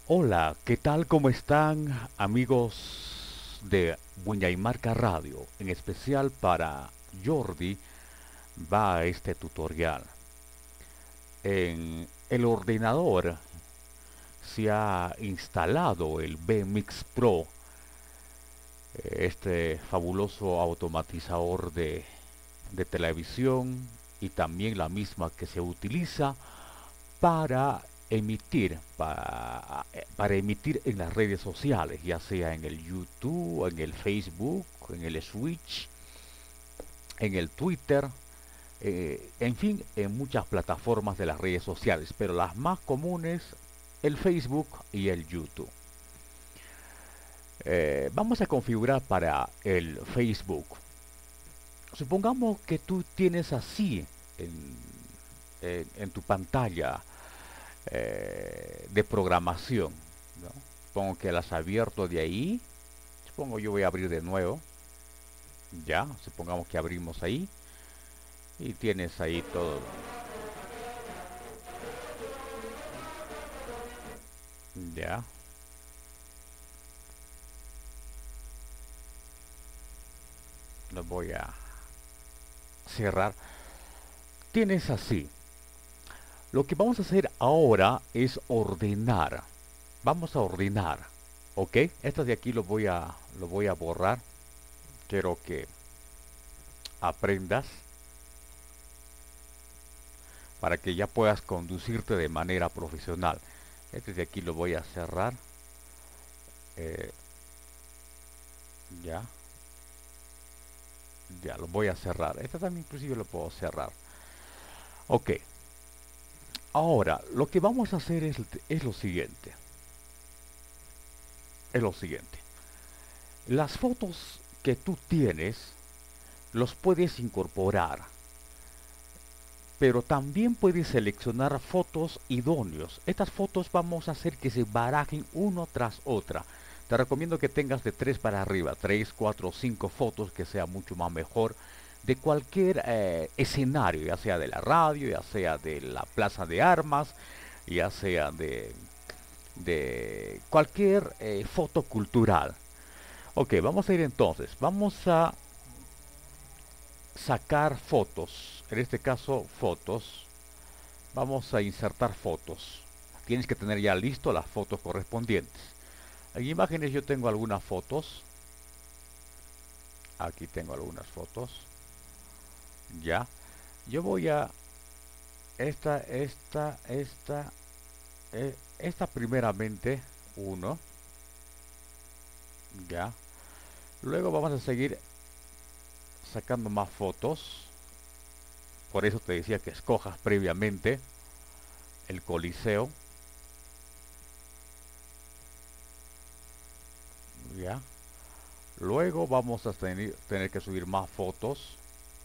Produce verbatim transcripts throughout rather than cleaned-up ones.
Hola, ¿qué tal? ¿Cómo están amigos de Buñaymarca Radio? En especial para Jordi va este tutorial. En el ordenador se ha instalado el B Mix Pro, eh, este fabuloso automatizador de, de televisión y también la misma que se utiliza para emitir, para, para emitir en las redes sociales, ya sea en el YouTube, en el Facebook, en el Switch, en el Twitter, eh, en fin, en muchas plataformas de las redes sociales, pero las más comunes, el Facebook y el YouTube. Eh, vamos a configurar para el Facebook. Supongamos que tú tienes así en, en, en tu pantalla eh, de programación, ¿no? Supongo que las has abierto de ahí. Supongo yo voy a abrir de nuevo. Ya, supongamos que abrimos ahí. Y tienes ahí todo. Ya, lo voy a cerrar. Tienes así. Lo que vamos a hacer ahora es ordenar. Vamos a ordenar. ¿Ok? Esto de aquí lo voy a, lo voy a borrar. Quiero que aprendas para que ya puedas conducirte de manera profesional. Este de aquí lo voy a cerrar. Eh, ya, ya lo voy a cerrar. Este también inclusive lo puedo cerrar. Ok, ahora lo que vamos a hacer es, es lo siguiente. Es lo siguiente. Las fotos que tú tienes los puedes incorporar, pero también puedes seleccionar fotos idóneos. Estas fotos vamos a hacer que se barajen uno tras otra. Te recomiendo que tengas de tres para arriba, tres, cuatro, cinco fotos, que sea mucho más mejor, de cualquier eh, escenario, ya sea de la radio, ya sea de la plaza de armas, ya sea de, de cualquier eh, foto cultural. Ok, vamos a ir entonces, vamos a sacar fotos, en este caso fotos. Vamos a insertar fotos. Tienes que tener ya listo las fotos correspondientes. En imágenes yo tengo algunas fotos. Aquí tengo algunas fotos. Ya. Yo voy a... Esta, esta, esta... eh, esta primeramente. Uno. Ya. Luego vamos a seguir sacando más fotos. Por eso te decía que escojas previamente el Coliseo. Ya. Luego vamos a tener, tener que subir más fotos.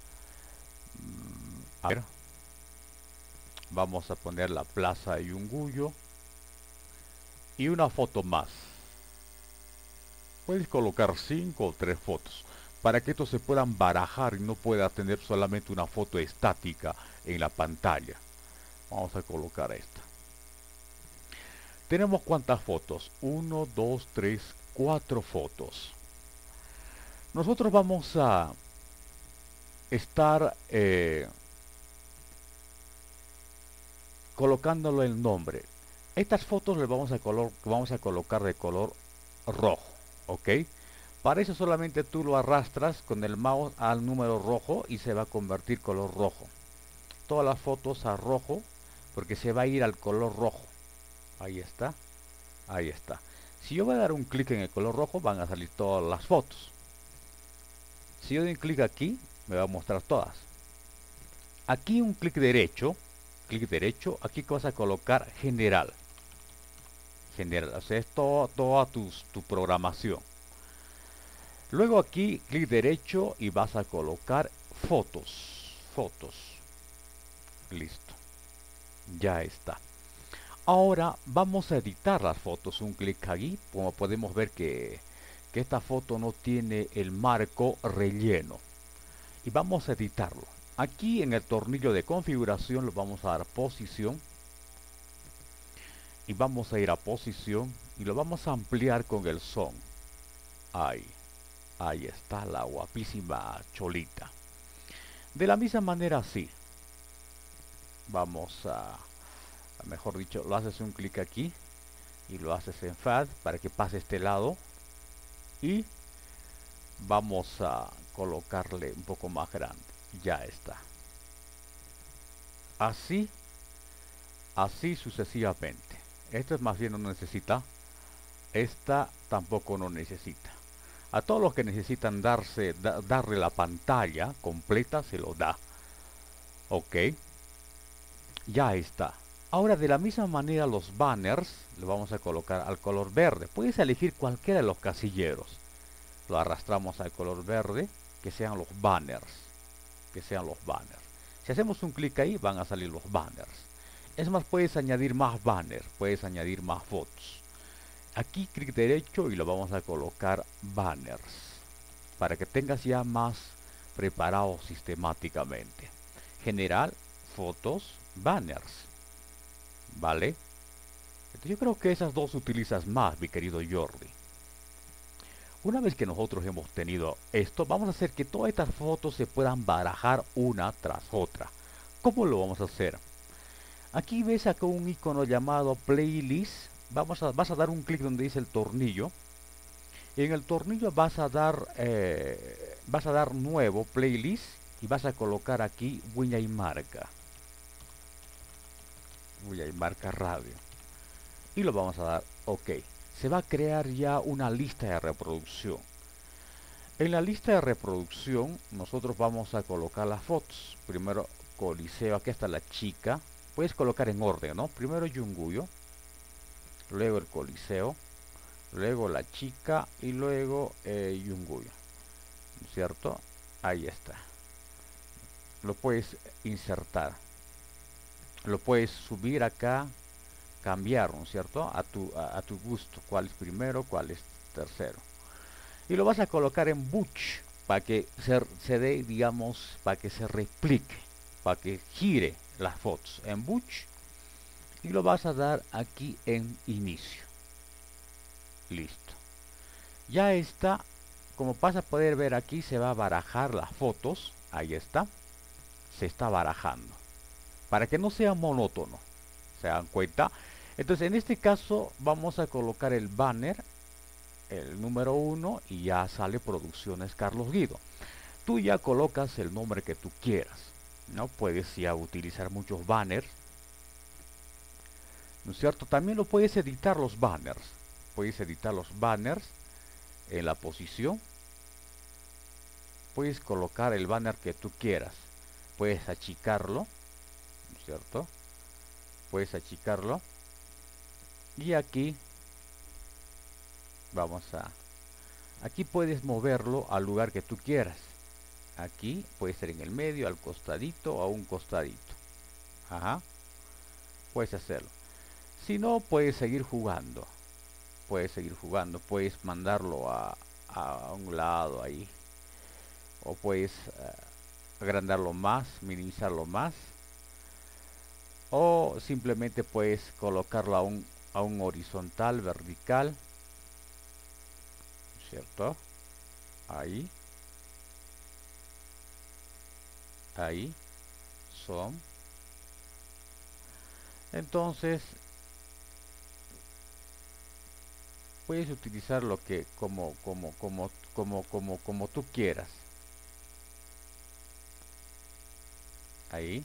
Mm, A ver, vamos a poner la plaza Yunguyo y una foto más. Puedes colocar cinco o tres fotos para que estos se puedan barajar y no pueda tener solamente una foto estática en la pantalla. Vamos a colocar esta. Tenemos cuántas fotos, uno, dos, tres, cuatro fotos. Nosotros vamos a estar eh, colocándolo el nombre. Estas fotos les vamos a, color, vamos a colocar de color rojo, ¿ok? Para eso solamente tú lo arrastras con el mouse al número rojo y se va a convertir color rojo. Todas las fotos a rojo porque se va a ir al color rojo. Ahí está, ahí está. Si yo voy a dar un clic en el color rojo van a salir todas las fotos. Si yo doy un clic aquí me va a mostrar todas. Aquí un clic derecho, clic derecho, aquí vas a colocar general. General, o sea, es todo, toda tu, tu programación. Luego aquí clic derecho y vas a colocar fotos, fotos. Listo, ya está. Ahora vamos a editar las fotos. Un clic aquí, como podemos ver que, que esta foto no tiene el marco relleno. Y vamos a editarlo. Aquí en el tornillo de configuración lo vamos a dar posición. y vamos a ir a posición y lo vamos a ampliar con el zoom. Ahí, ahí está la guapísima cholita. De la misma manera así, vamos a, mejor dicho, lo haces un clic aquí y lo haces en F A D para que pase este lado y vamos a colocarle un poco más grande. Ya está. Así, así sucesivamente. Esto es más bien no necesita. Esta tampoco no necesita. A todos los que necesitan darse, da, darle la pantalla completa se lo da. Ok. Ya está. Ahora de la misma manera los banners lo vamos a colocar al color verde. Puedes elegir cualquiera de los casilleros. Lo arrastramos al color verde, que sean los banners. Que sean los banners. Si hacemos un clic ahí van a salir los banners. Es más, puedes añadir más banners, puedes añadir más fotos. Aquí clic derecho y lo vamos a colocar banners. Para que tengas ya más preparado sistemáticamente. General, fotos, banners. ¿Vale? Yo creo que esas dos utilizas más, mi querido Jordi. Una vez que nosotros hemos tenido esto, vamos a hacer que todas estas fotos se puedan barajar una tras otra. ¿Cómo lo vamos a hacer? Aquí ves acá un icono llamado Playlist. Vamos a, vas a dar un clic donde dice el tornillo. Y en el tornillo vas a dar, eh, vas a dar nuevo Playlist y vas a colocar aquí huella y marca. Huella y marca radio. Y lo vamos a dar OK. Se va a crear ya una lista de reproducción. En la lista de reproducción nosotros vamos a colocar las fotos. Primero Coliseo, aquí está la chica. Puedes colocar en orden, ¿no? Primero Yunguyo, luego el Coliseo, luego la chica y luego eh, Yunguyo, ¿cierto? Ahí está. Lo puedes insertar. Lo puedes subir acá, cambiar, ¿no es cierto? A tu, a, a tu gusto, cuál es primero, cuál es tercero. Y lo vas a colocar en Butch para que se, se dé, digamos, para que se replique, para que gire las fotos en Butch. Y lo vas a dar aquí en inicio. Listo. Ya está. Como vas a poder ver aquí, se va a barajar las fotos. Ahí está. Se está barajando. Para que no sea monótono. ¿Se dan cuenta? Entonces en este caso vamos a colocar el banner, el número uno, y ya sale Producciones Carlos Guido. Tú ya colocas el nombre que tú quieras, ¿no? Puedes ya utilizar muchos banners, ¿no es cierto? También lo puedes editar los banners. Puedes editar los banners en la posición. Puedes colocar el banner que tú quieras. Puedes achicarlo, ¿no es cierto? Puedes achicarlo. Y aquí vamos a... Aquí puedes moverlo al lugar que tú quieras. Aquí puede ser en el medio, al costadito o a un costadito. Ajá. Puedes hacerlo. Si no, puedes seguir jugando. Puedes seguir jugando. Puedes mandarlo a, a un lado ahí. O puedes uh, agrandarlo más, minimizarlo más. O simplemente puedes colocarlo a un, a un horizontal, vertical. ¿Cierto? Ahí. Ahí. Son. Entonces puedes utilizar lo que como como como como como como tú quieras. Ahí.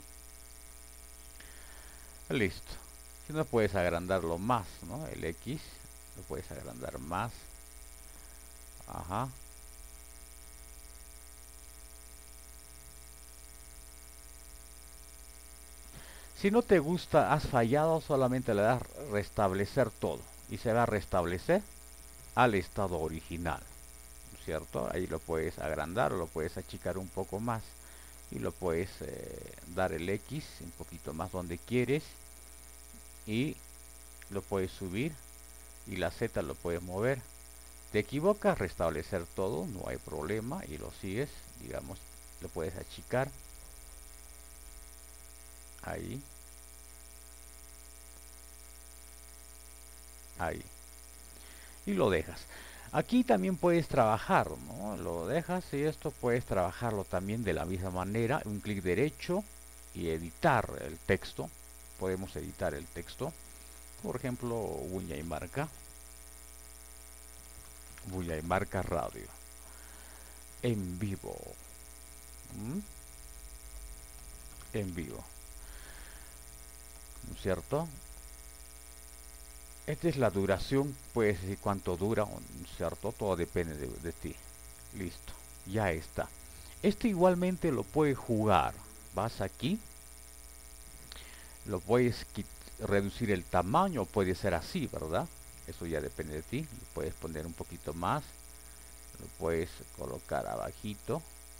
Listo. Si no, puedes agrandarlo más, ¿no? El X lo puedes agrandar más. Ajá. Si no te gusta, has fallado, solamente le das restablecer todo y se va a restablecer al estado original, ¿cierto? Ahí lo puedes agrandar o lo puedes achicar un poco más y lo puedes eh, dar el X un poquito más donde quieres y lo puedes subir y la Z lo puedes mover. Te equivocas, restablecer todo, no hay problema y lo sigues, digamos, lo puedes achicar ahí. ahí, y lo dejas. Aquí también puedes trabajar, ¿no? Lo dejas y esto puedes trabajarlo también de la misma manera, un clic derecho y editar el texto. Podemos editar el texto, por ejemplo, uña y marca, uña y marca radio, en vivo, ¿Mm? en vivo, ¿no es cierto? Esta es la duración, puedes decir cuánto dura, ¿no es cierto? Todo depende de, de ti. Listo, ya está. Este igualmente lo puedes jugar. Vas aquí, lo puedes reducir el tamaño, puede ser así, ¿verdad? Eso ya depende de ti. Lo puedes poner un poquito más, lo puedes colocar abajito,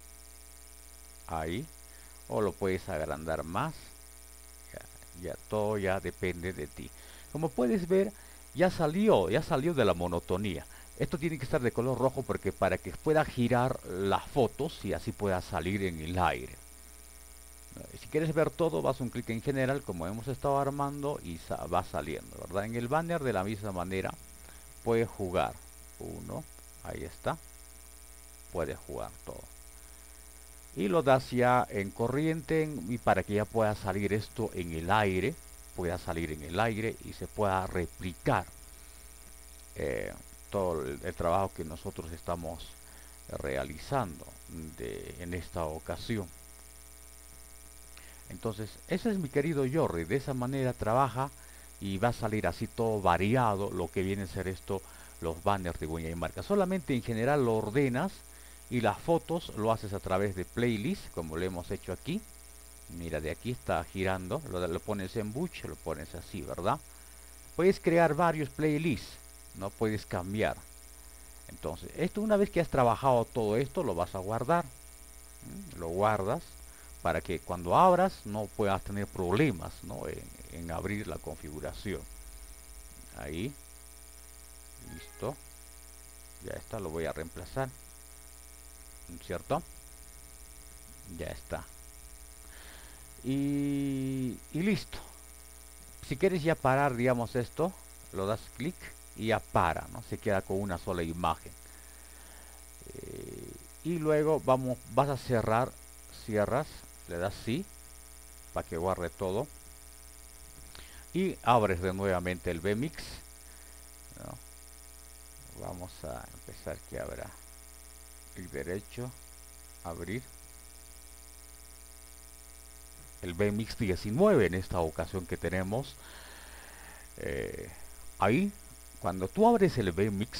ahí, o lo puedes agrandar más. Ya, ya todo ya depende de ti. Como puedes ver, ya salió, ya salió de la monotonía. Esto tiene que estar de color rojo porque para que pueda girar las fotos y así pueda salir en el aire. Si quieres ver todo, vas un clic en general como hemos estado armando y sa va saliendo, ¿verdad? En el banner de la misma manera puedes jugar. Uno, ahí está. Puedes jugar todo. Y lo das ya en corriente y para que ya pueda salir esto en el aire, pueda salir en el aire y se pueda replicar eh, todo el, el trabajo que nosotros estamos realizando de, en esta ocasión. Entonces, ese es mi querido Jordi, de esa manera trabaja y va a salir así todo variado lo que viene a ser esto, los banners de uña y marca. Solamente en general lo ordenas y las fotos lo haces a través de playlist, como lo hemos hecho aquí. Mira, de aquí está girando, lo, lo pones en buche, lo pones así, ¿verdad? Puedes crear varios playlists, no puedes cambiar. Entonces, esto una vez que has trabajado todo esto, lo vas a guardar. ¿Mm? Lo guardas para que cuando abras no puedas tener problemas, ¿no? en, en abrir la configuración. Ahí, listo, ya está, lo voy a reemplazar, ¿cierto? Ya está. Y, y listo. Si quieres ya parar, digamos esto, lo das clic y ya para, ¿no? Se queda con una sola imagen. Eh, y luego vamos, vas a cerrar, cierras, le das sí, para que guarde todo. Y abres de nuevamente el V MIX, ¿no? Vamos a empezar que abra. Clic derecho, abrir. El V MIX diecinueve en esta ocasión que tenemos. Eh, ahí, cuando tú abres el V MIX,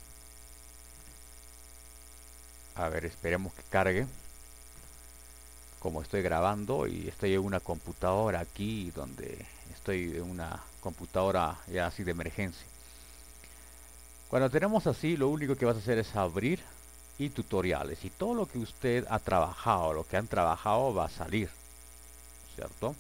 a ver, esperemos que cargue. Como estoy grabando y estoy en una computadora aquí donde estoy en una computadora ya así de emergencia. Cuando tenemos así, lo único que vas a hacer es abrir y tutoriales, y todo lo que usted ha trabajado, lo que han trabajado va a salir, ¿cierto?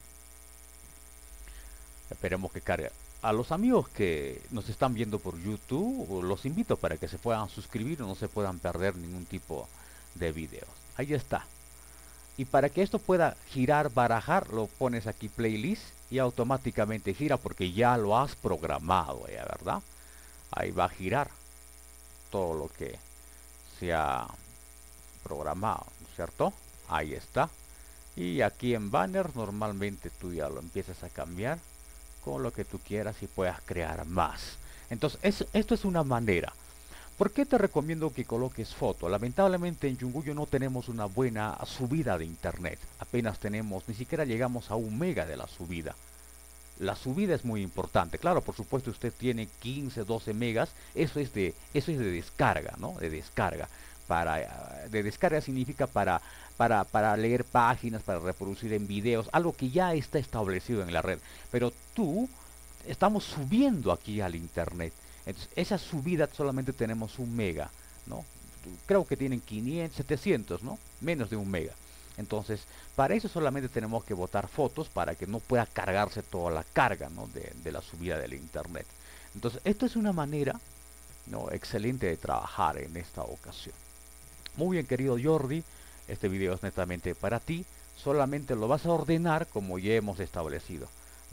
Esperemos que cargue. A los amigos que nos están viendo por YouTube, los invito para que se puedan suscribir o no se puedan perder ningún tipo de videos. Ahí está. Y para que esto pueda girar, barajar, lo pones aquí playlist y automáticamente gira porque ya lo has programado, ¿ya? ¿Verdad? Ahí va a girar todo lo que se ha programado, ¿cierto? Ahí está. Y aquí en banner normalmente tú ya lo empiezas a cambiar con lo que tú quieras y puedas crear más. Entonces es, esto es una manera. ¿Por qué te recomiendo que coloques foto? Lamentablemente en Yunguyo no tenemos una buena subida de internet. Apenas tenemos, ni siquiera llegamos a un mega de la subida. La subida es muy importante. Claro, por supuesto usted tiene quince, doce megas. Eso es de, eso es de descarga, ¿no? De descarga. Para, de descarga significa para, para, para leer páginas, para reproducir en videos. Algo que ya está establecido en la red. Pero tú, estamos subiendo aquí al internet. Entonces, esa subida solamente tenemos un mega, ¿no? Creo que tienen quinientos, setecientos, ¿no? Menos de un mega. Entonces, para eso solamente tenemos que botar fotos para que no pueda cargarse toda la carga, ¿no? de, de la subida del internet. Entonces, esto es una manera, ¿no? excelente de trabajar en esta ocasión. Muy bien, querido Jordi, este video es netamente para ti. Solamente lo vas a ordenar como ya hemos establecido, ¿no?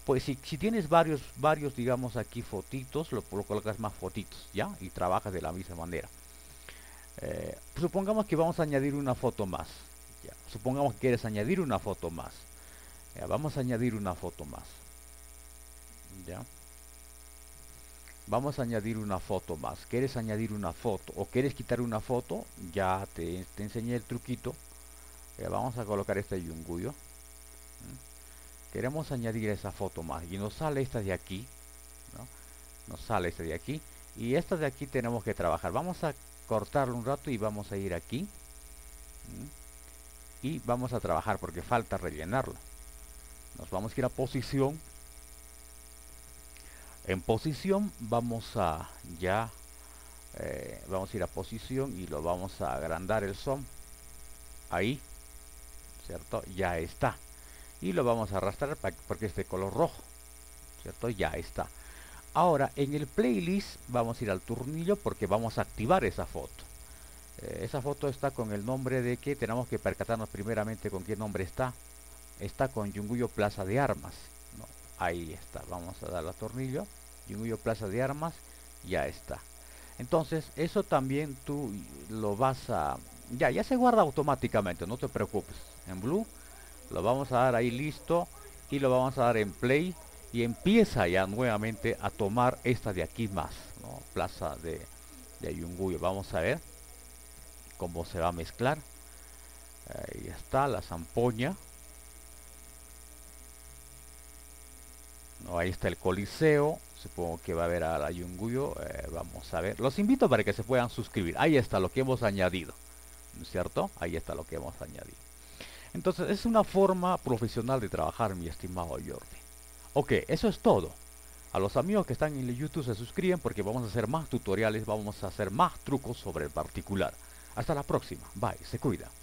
pues si, si tienes varios, varios, digamos aquí fotitos, lo, lo colocas más fotitos, ¿ya? Y trabajas de la misma manera. Eh, supongamos que vamos a añadir una foto más. ¿Ya? Supongamos que quieres añadir una foto más. Ya, vamos a añadir una foto más. ¿Ya? Vamos a añadir una foto más. ¿Quieres añadir una foto o quieres quitar una foto? Ya te, te enseñé el truquito. Ya, vamos a colocar este yunguyo. Queremos añadir esa foto más y nos sale esta de aquí, ¿no? Nos sale esta de aquí y esta de aquí tenemos que trabajar. Vamos a cortarlo un rato y vamos a ir aquí, ¿sí? Y vamos a trabajar porque falta rellenarlo. Nos vamos a ir a posición. En posición vamos a ya eh, vamos a ir a posición y lo vamos a agrandar el zoom ahí, cierto, ya está. Y lo vamos a arrastrar para, porque es de color rojo, cierto, ya está. Ahora en el playlist vamos a ir al tornillo porque vamos a activar esa foto. Eh, esa foto está con el nombre de que tenemos que percatarnos primeramente con qué nombre está. Está con Yunguyo Plaza de Armas, ¿no? Ahí está, vamos a dar al tornillo, Yunguyo Plaza de Armas, ya está. Entonces eso también tú lo vas a, ya, ya se guarda automáticamente, no te preocupes. En Blue lo vamos a dar ahí listo y lo vamos a dar en play y empieza ya nuevamente a tomar esta de aquí más, ¿no? Plaza de, de Yunguyo. Vamos a ver cómo se va a mezclar. Ahí está la zampoña. No, ahí está el Coliseo. Supongo que va a haber a la Yunguyo. Eh, vamos a ver. Los invito para que se puedan suscribir. Ahí está lo que hemos añadido, ¿no es cierto? Ahí está lo que hemos añadido. Entonces es una forma profesional de trabajar, mi estimado Jordi. Ok, eso es todo. A los amigos que están en el YouTube se suscriben porque vamos a hacer más tutoriales, vamos a hacer más trucos sobre el particular. Hasta la próxima. Bye, se cuida.